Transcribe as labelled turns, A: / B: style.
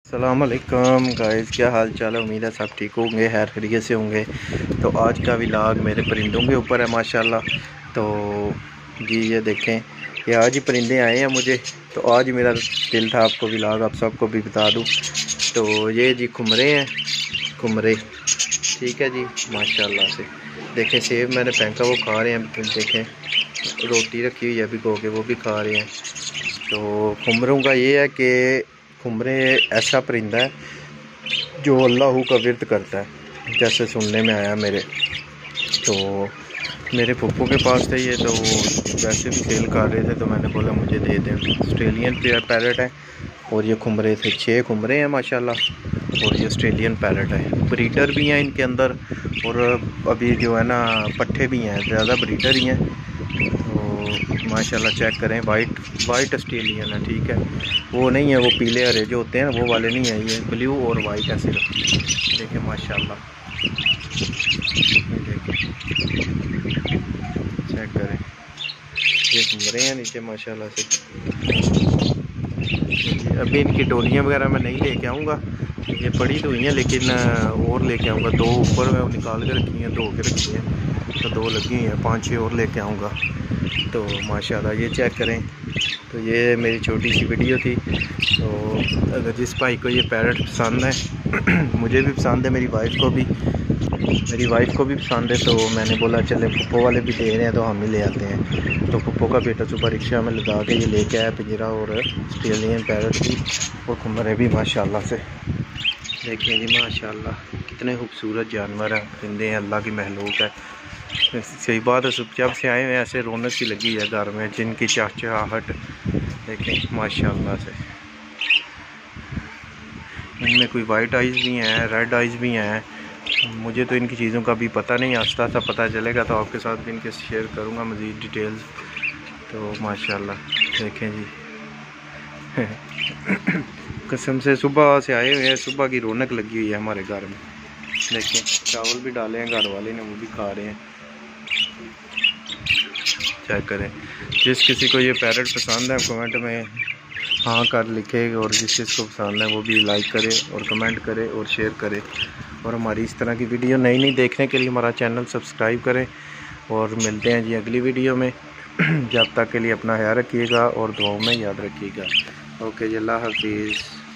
A: अस्सलाम वालेकुम गाइस, क्या हाल चाल है। उम्मीद है सब ठीक होंगे, खैर खैरियत से होंगे। तो आज का व्लॉग मेरे परिंदों के ऊपर है माशाल्लाह। तो जी ये देखें, ये आज ही परिंदे आए हैं मुझे, तो आज ही मेरा दिल था आपको व्लॉग आप सबको भी बता दूं। तो ये जी खुमरे हैं, खुमरे ठीक है जी माशाल्लाह से। देखें सेब मैंने फेंका वो खा रहे हैं, देखें रोटी रखी हुई है भिगो के वो भी खा रहे हैं। तो खुमरों का ये है कि खुमरे ऐसा परिंदा है जो अल्लाह का विरद करता है, जैसे सुनने में आया मेरे। तो मेरे पप्पू के पास थे ये, तो वो वैसे भी सेल कर रहे थे, तो मैंने बोला मुझे दे दें। ऑस्ट्रेलियन पैरट है और ये खुमरे थे, 6 खुमरे हैं माशाल्लाह। और ये ऑस्ट्रेलियन पैरट है, ब्रीडर भी हैं इनके अंदर, और अभी जो है ना पट्ठे भी हैं, ज़्यादा ब्रीडर ही हैं। तो माशाल्लाह चेक करें, वाइट ऑस्ट्रेलियन है, ठीक है। वो नहीं है वो पीले हरे जो होते हैं वो वाले नहीं है, ये ब्लू और वाइट है सिर्फ। देखें माशाल्लाह, देखें चेक करें, ये घूम रहे हैं नीचे माशाल्लाह से। अभी इनकी टोलियाँ वगैरह मैं नहीं लेके आऊँगा, ये पड़ी तो हुई हैं, लेकिन और लेके आऊँगा। 2 ऊपर मैं निकाल के रखी हैं, 2 के रखी हैं, तो 2 लगी हुई हैं, 5-6 और लेके आऊँगा। तो माशाल्लाह ये चेक करें। तो ये मेरी छोटी सी वीडियो थी। तो अगर जिस भाई को ये पैरट पसंद है मुझे भी पसंद है, मेरी वाइफ को भी पसंद है, तो मैंने बोला चले पप्पो वाले भी दे रहे हैं तो हम ही ले आते हैं। तो पप्पो का बेटा सुबह रिक्शा में लगा के ये लेके आया पिंजरा और ऑस्ट्रेलियन पैरट भी और खुमरे भी माशाल्लाह से। देखिए जी माशाल्लाह कितने खूबसूरत जानवर हैं, परिंदे हैं, अल्लाह की महलूक है। सही बात है, जब से आए हुए ऐसे रौनक सी लगी है घर में, जिनकी चहचहाहट देखें माशाल्लाह से। इनमें कोई वाइट आइज़ भी हैं, रेड आइज़ भी हैं। मुझे तो इनकी चीज़ों का भी पता नहीं, आस्ता आस्ता पता चलेगा तो आपके साथ भी इनके शेयर करूँगा मज़ीद डिटेल्स। तो माशाल्लाह देखें जी कसम से सुबह से आए हुए हैं, सुबह की रौनक लगी हुई है हमारे घर में। देखें चावल भी डाले हैं घर वाले ने, वो भी खा रहे हैं। चेक करें, जिस किसी को ये पैरट पसंद है कमेंट में हाँ कर लिखे, और जिस चीज़ को पसंद है वो भी लाइक करे और कमेंट करे और शेयर करे। और हमारी इस तरह की वीडियो नई नई देखने के लिए हमारा चैनल सब्सक्राइब करें। और मिलते हैं जी अगली वीडियो में। जब तक के लिए अपना ख्याल रखिएगा और दुआओं में याद रखिएगा। ओके जी, अल्लाह हाफिज़।